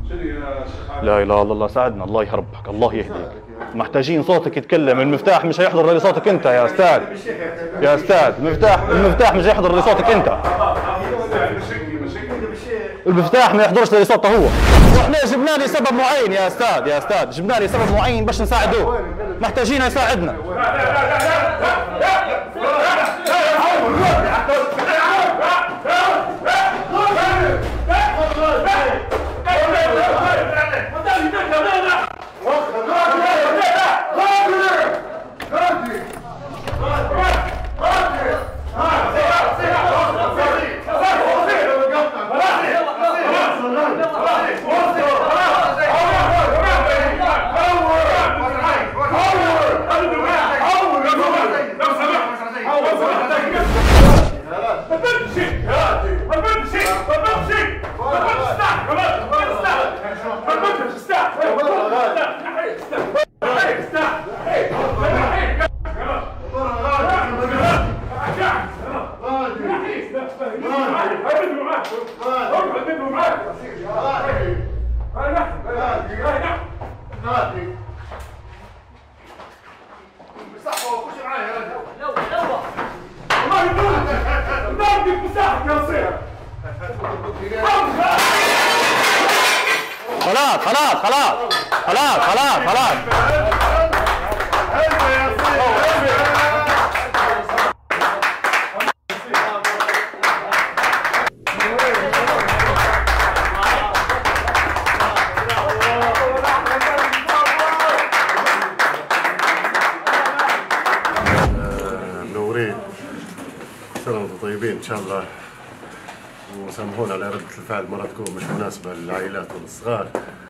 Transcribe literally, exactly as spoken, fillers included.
لا اله الا الله، ساعدنا، الله يهربك، الله يهديك. محتاجين صوتك يتكلم، المفتاح مش هيحضر لصوتك انت يا استاذ. يا استاذ المفتاح المفتاح مش هيحضر لصوتك انت. المفتاح ما يحضرش لصوته هو. واحنا جبنا لي سبب معين يا استاذ، يا استاذ جبنا لي سبب معين باش نساعدوه، محتاجين يساعدنا. خلاص خلاص خلاص خلاص خلاص خلاص منورين، سنة وانتم طيبين إن شاء الله، وسامحونا على ردة الفعل مرة تكون مش مناسبة للعائلات والصغار.